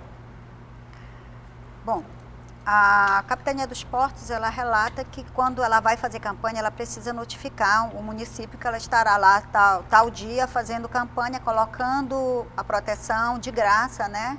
Bom, a Capitania dos Portos, ela relata que quando ela vai fazer campanha, ela precisa notificar o município que ela estará lá tal, tal dia fazendo campanha, colocando a proteção de graça, né?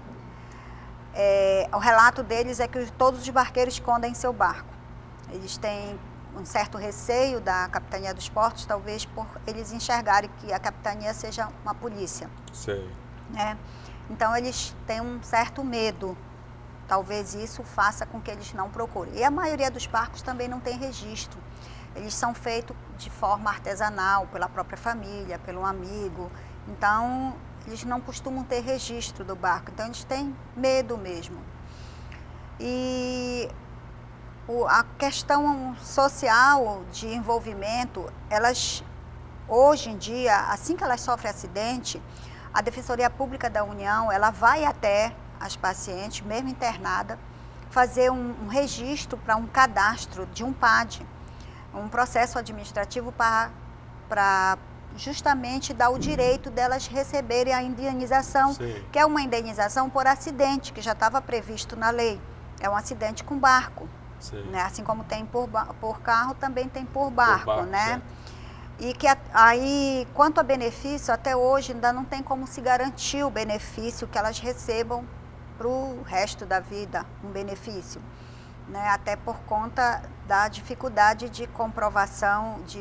É, o relato deles é que todos os barqueiros escondem seu barco. Eles têm um certo receio da Capitania dos Portos, talvez por eles enxergarem que a Capitania seja uma polícia. Sei. Né? Então, eles têm um certo medo. Talvez isso faça com que eles não procurem. E a maioria dos barcos também não tem registro. Eles são feitos de forma artesanal, pela própria família, pelo amigo. Então, eles não costumam ter registro do barco. Então, eles têm medo mesmo. E... a questão social de envolvimento, elas, hoje em dia, assim que elas sofrem acidente, a Defensoria Pública da União, ela vai até as pacientes, mesmo internada, fazer um, um registro para um cadastro de um P A D, um processo administrativo para, para justamente dar o direito delas receberem a indenização, Sim. que é uma indenização por acidente, que já estava previsto na lei. É um acidente com barco. Né? Assim como tem por, por carro, também tem por barco, por barco, né? Certo. E que aí, quanto a benefício, até hoje ainda não tem como se garantir o benefício que elas recebam para o resto da vida, um benefício. né, até por conta da dificuldade de comprovação de,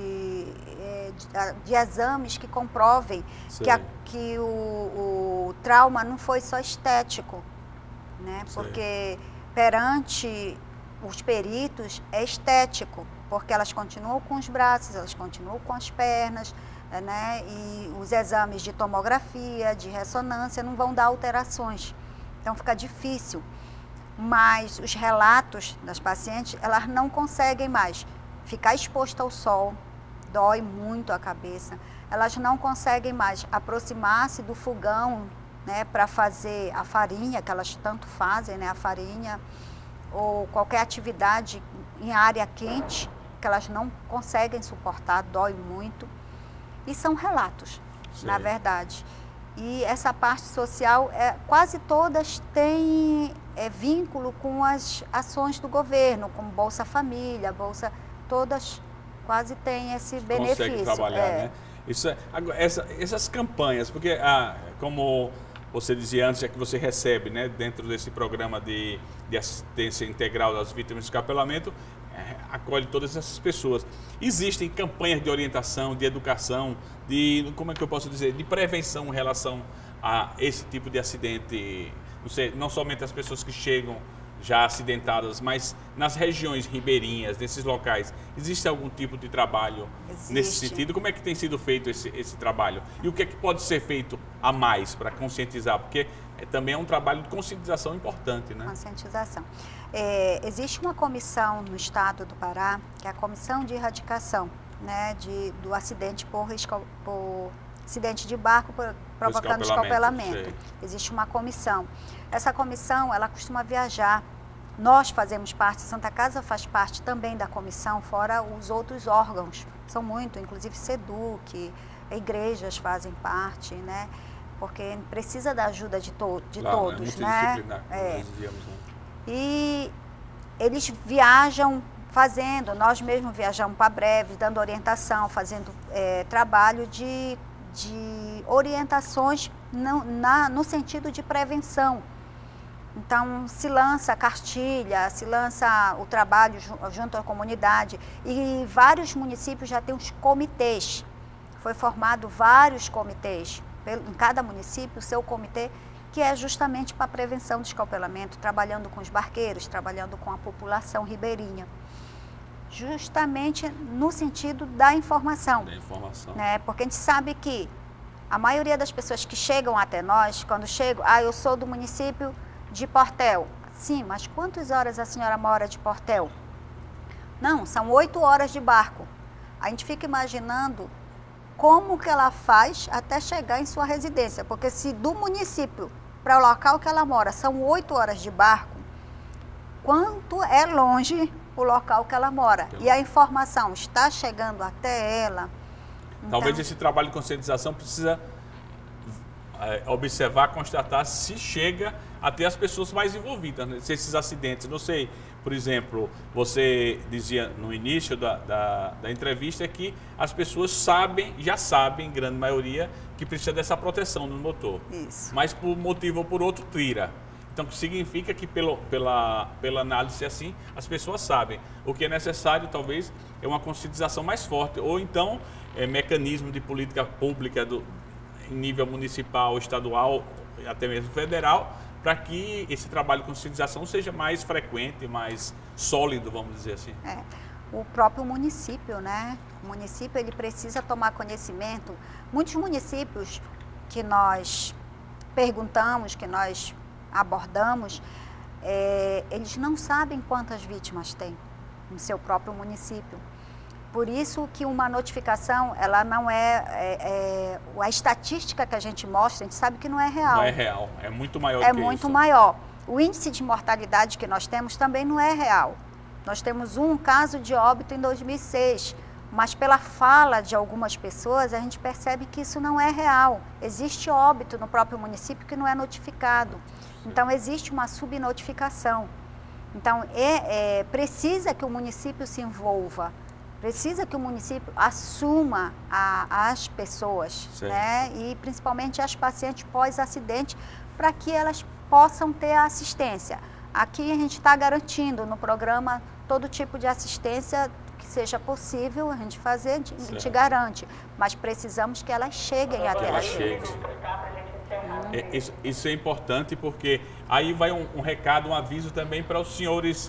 de, de exames que comprovem que, a, que o, o trauma não foi só estético, né, porque perante os peritos é estético, porque elas continuam com os braços, elas continuam com as pernas, né, e os exames de tomografia, de ressonância não vão dar alterações, então fica difícil. Mas os relatos das pacientes, elas não conseguem mais ficar exposta ao sol, dói muito a cabeça, elas não conseguem mais aproximar-se do fogão, né, para fazer a farinha, que elas tanto fazem, né, a farinha, ou qualquer atividade em área quente, que elas não conseguem suportar, dói muito. E são relatos, Sim. na verdade. E essa parte social, é, quase todas têm é, vínculo com as ações do governo, como Bolsa Família, Bolsa, todas quase têm esse benefício. Consegue trabalhar, é. né? Isso é, essa, essas campanhas, porque ah, como você dizia antes, é que você recebe, né, dentro desse programa de, de assistência integral das vítimas de escapelamento, é, acolhe todas essas pessoas. Existem campanhas de orientação, de educação, de, como é que eu posso dizer, de prevenção em relação a esse tipo de acidente, não sei, não somente as pessoas que chegam já acidentadas, mas nas regiões ribeirinhas, nesses locais, existe algum tipo de trabalho existe. nesse sentido? Como é que tem sido feito esse, esse trabalho? E o que é que pode ser feito a mais para conscientizar? Porque é, também é um trabalho de conscientização importante, né? Conscientização. É, existe uma comissão no estado do Pará, que é a Comissão de Erradicação, né, de, do acidente por, por acidente de barco por, provocando escalpelamento. escalpelamento. Existe uma comissão. Essa comissão, ela costuma viajar. Nós fazemos parte, Santa Casa faz parte também da comissão, fora os outros órgãos. São muito, inclusive SEDUC, igrejas fazem parte, né? Porque precisa da ajuda de, to de claro, todos, é né? É. Dizíamos, né? E eles viajam fazendo, nós mesmos viajamos para Breves, dando orientação, fazendo é, trabalho de, de orientações no, na, no sentido de prevenção. Então, se lança cartilha, se lança o trabalho junto à comunidade e vários municípios já têm os comitês. Foi formado vários comitês, em cada município o seu comitê, que é justamente para a prevenção do escalpelamento, trabalhando com os barqueiros, trabalhando com a população ribeirinha. Justamente no sentido da informação. Da informação. Né? Porque a gente sabe que a maioria das pessoas que chegam até nós, quando chegam, ah, eu sou do município de Portel. Sim, mas quantas horas a senhora mora de Portel? Não, são oito horas de barco. A gente fica imaginando como que ela faz até chegar em sua residência, porque se do município para o local que ela mora são oito horas de barco, quanto é longe o local que ela mora? Então, e a informação está chegando até ela. Talvez então, esse trabalho de conscientização precisa é, observar, constatar se chega até as pessoas mais envolvidas, né? Se esses acidentes, não sei, por exemplo, você dizia no início da, da, da entrevista que as pessoas sabem, já sabem, em grande maioria, que precisa dessa proteção no motor. Isso. Mas por um motivo ou por outro tira. Então significa que pelo, pela, pela análise assim, as pessoas sabem. O que é necessário talvez é uma conscientização mais forte, ou então é, mecanismo de política pública do, em nível municipal, estadual, até mesmo federal, para que esse trabalho de conscientização seja mais frequente, mais sólido, vamos dizer assim. É, o próprio município, né? O município ele precisa tomar conhecimento. Muitos municípios que nós perguntamos, que nós abordamos, é, eles não sabem quantas vítimas tem no seu próprio município. Por isso que uma notificação, ela não é, é, é, a estatística que a gente mostra, a gente sabe que não é real. Não é real, é muito maior É que muito isso. maior. O índice de mortalidade que nós temos também não é real. Nós temos um caso de óbito em dois mil e seis, mas pela fala de algumas pessoas, a gente percebe que isso não é real. Existe óbito no próprio município que não é notificado. Então, existe uma subnotificação. Então, é, é, precisa que o município se envolva. Precisa que o município assuma a, as pessoas, né? E principalmente as pacientes pós-acidente, para que elas possam ter a assistência. Aqui a gente está garantindo no programa todo tipo de assistência que seja possível a gente fazer, a gente, a gente garante, mas precisamos que elas cheguem até ela a gente. chegue. É, isso, isso é importante porque aí vai um, um recado, um aviso também para os senhores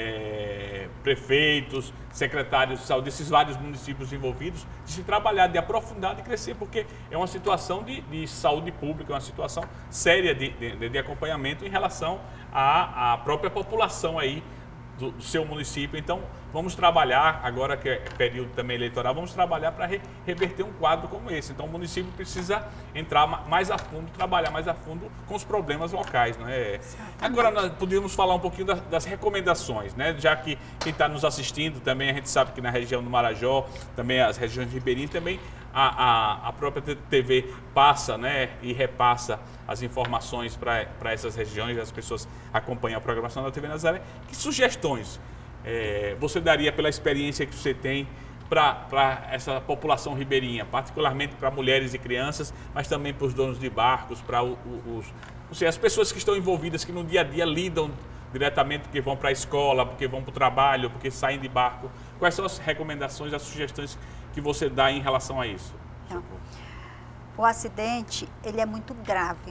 é, prefeitos, secretários de saúde, desses vários municípios envolvidos, de se trabalhar, de aprofundar, de crescer, porque é uma situação de, de saúde pública, é uma situação séria de, de, de acompanhamento em relação à, à própria população aí do, do seu município. Então, vamos trabalhar, agora que é período também eleitoral, vamos trabalhar para re, reverter um quadro como esse. Então, o município precisa entrar mais a fundo, trabalhar mais a fundo com os problemas locais, não é? Agora, nós podíamos falar um pouquinho das, das recomendações, né? Já que quem está nos assistindo também, a gente sabe que na região do Marajó, também as regiões ribeirinhas, também a, a, a própria T V passa, né, e repassa as informações para essas regiões, as pessoas acompanham a programação da T V Nazaré. Que sugestões é, você daria pela experiência que você tem para essa população ribeirinha, particularmente para mulheres e crianças, mas também para os donos de barcos, para os, os, as pessoas que estão envolvidas, que no dia a dia lidam diretamente, porque vão para a escola, porque vão para o trabalho, porque saem de barco. Quais são as recomendações, as sugestões que você dá em relação a isso? Não. O acidente, ele é muito grave.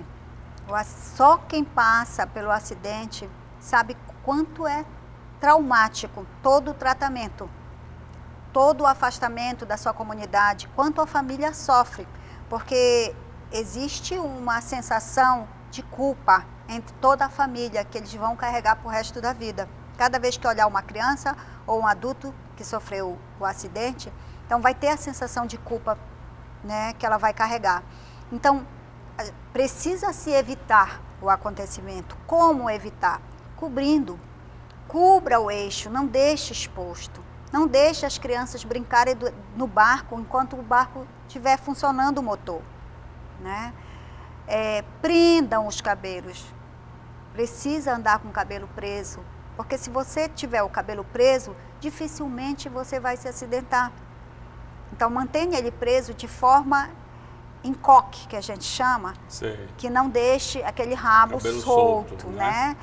Só quem passa pelo acidente sabe quanto é traumático todo o tratamento, todo o afastamento da sua comunidade, quanto a família sofre, porque existe uma sensação de culpa entre toda a família que eles vão carregar para o resto da vida. Cada vez que olhar uma criança ou um adulto que sofreu o acidente, então vai ter a sensação de culpa, né, que ela vai carregar. Então, precisa se evitar o acontecimento. Como evitar? Cobrindo. Cubra o eixo, não deixe exposto. Não deixe as crianças brincarem do, no barco enquanto o barco estiver funcionando o motor, né? É, prendam os cabelos. Precisa andar com o cabelo preso, porque se você tiver o cabelo preso, dificilmente você vai se acidentar. Então, mantenha ele preso de forma em coque, que a gente chama, Sei. que não deixe aquele rabo cabelo solto, solto, né? né?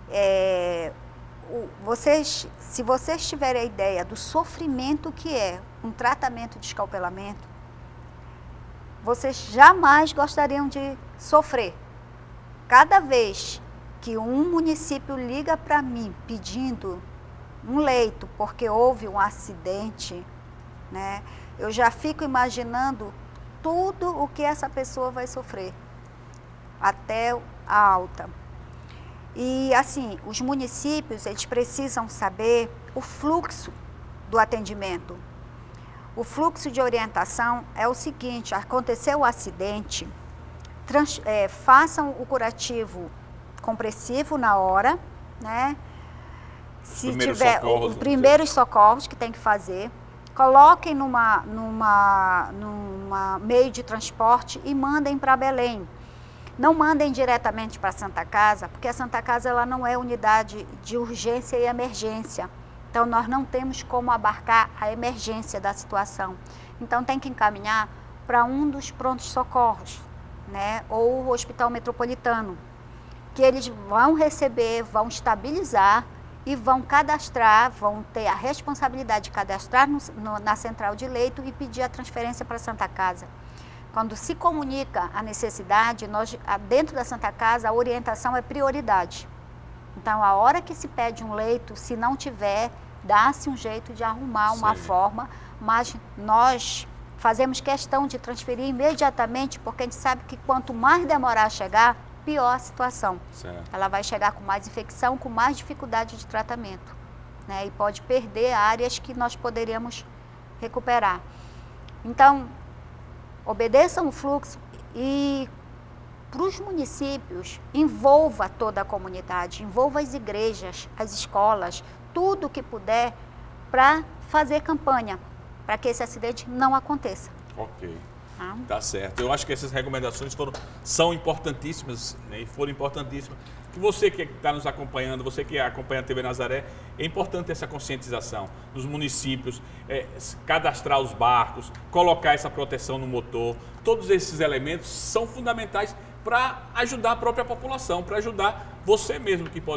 É, o, vocês, se vocês tiverem a ideia do sofrimento que é um tratamento de escalpelamento, vocês jamais gostariam de sofrer. Cada vez que um município liga para mim pedindo um leito porque houve um acidente, né, eu já fico imaginando tudo o que essa pessoa vai sofrer, até a alta. E assim, os municípios, eles precisam saber o fluxo do atendimento. O fluxo de orientação é o seguinte: aconteceu o acidente, trans, é, façam o curativo compressivo na hora, né? Se Primeiros tiver socorros, os primeiros socorros que tem que fazer, coloquem numa, numa, numa meio de transporte e mandem para Belém. Não mandem diretamente para a Santa Casa, porque a Santa Casa ela não é unidade de urgência e emergência. Então, nós não temos como abarcar a emergência da situação. Então, tem que encaminhar para um dos prontos socorros, né? Ou o Hospital Metropolitano, que eles vão receber, vão estabilizar e vão cadastrar, vão ter a responsabilidade de cadastrar no, no, na central de leito e pedir a transferência para a Santa Casa. Quando se comunica a necessidade, nós, dentro da Santa Casa, a orientação é prioridade. Então, a hora que se pede um leito, se não tiver, dá-se um jeito de arrumar uma Sim. forma, mas nós fazemos questão de transferir imediatamente, porque a gente sabe que quanto mais demorar a chegar, pior a situação. Certo. Ela vai chegar com mais infecção, com mais dificuldade de tratamento, né? E pode perder áreas que nós poderíamos recuperar. Então, obedeçam o fluxo e, para os municípios, envolva toda a comunidade, envolva as igrejas, as escolas, tudo que puder para fazer campanha, para que esse acidente não aconteça. Ok. Tá? Tá certo. Eu acho que essas recomendações foram, são importantíssimas, né, e foram importantíssimas. Que você que está nos acompanhando, você que acompanha a T V Nazaré, é importante essa conscientização nos municípios, é, cadastrar os barcos, colocar essa proteção no motor. Todos esses elementos são fundamentais para ajudar a própria população, para ajudar você mesmo que pode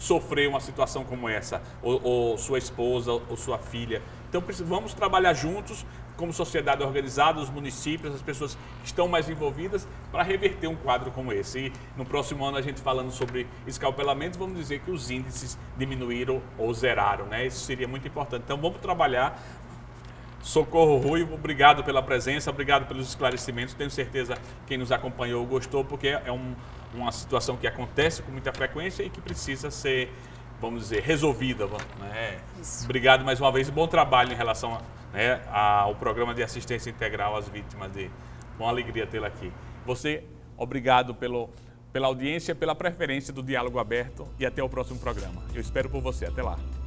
sofrer uma situação como essa, ou, ou sua esposa, ou sua filha. Então vamos trabalhar juntos, como sociedade organizada, os municípios, as pessoas que estão mais envolvidas, para reverter um quadro como esse. E no próximo ano, a gente falando sobre escalpelamento, vamos dizer que os índices diminuíram ou zeraram, né? Isso seria muito importante. Então vamos trabalhar. Socorro Rui, obrigado pela presença, obrigado pelos esclarecimentos. Tenho certeza que quem nos acompanhou gostou, porque é um, uma situação que acontece com muita frequência e que precisa ser, vamos dizer, resolvida. Né? Obrigado mais uma vez e bom trabalho em relação a, né, ao programa de assistência integral às vítimas. De uma alegria tê-la aqui. Você, obrigado pelo, pela audiência, pela preferência do Diálogo Aberto e até o próximo programa. Eu espero por você. Até lá.